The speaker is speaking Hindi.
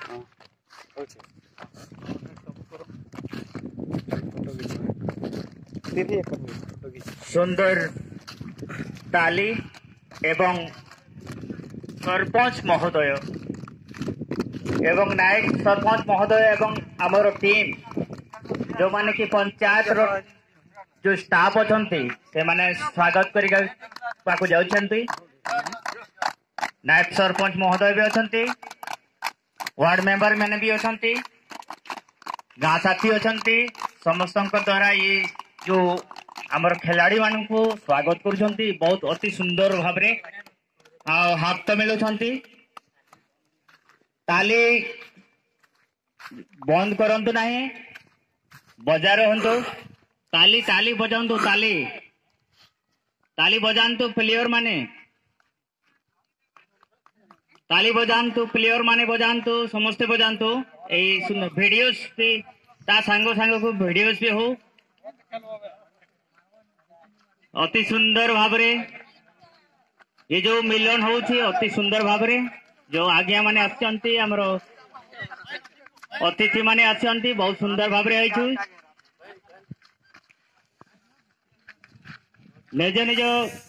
सुंदर ताली एवं सरपंच महोदय एवं नायक सरपंच महोदय एवं आमर टीम जो माने कि पंचायत रो जो स्टाफ अछंती से माने स्वागत करिका पाको जाउछंती। नायक सरपंच महोदय भी अछंती, वार्ड मेंबर मैंने भी अछंती, गाँ साथी अछंती। समस्त द्वारा ये जो आमर खिलाड़ी मान को स्वागत करुछंती बहुत अति सुंदर भाव में हाथ मिलुछंती। ताली बंद करंतु नहीं, बजा रहंतु। ताली ताली बजांतु, ताली ताली बजांतु प्लेयर माने, ताली बजांतु प्लेयर माने बजांतु, समस्ते बजांतु। ए वीडियोस भी ता सांगो सांगो को वीडियोस भी हो अति सुंदर भाव रे ये जो मिलन होउछि अति सुंदर भाव रे जो आज्ञा माने आछंती हमरो अतिथि माने आछंती बहुत सुंदर भाव रे आइछु। निज निज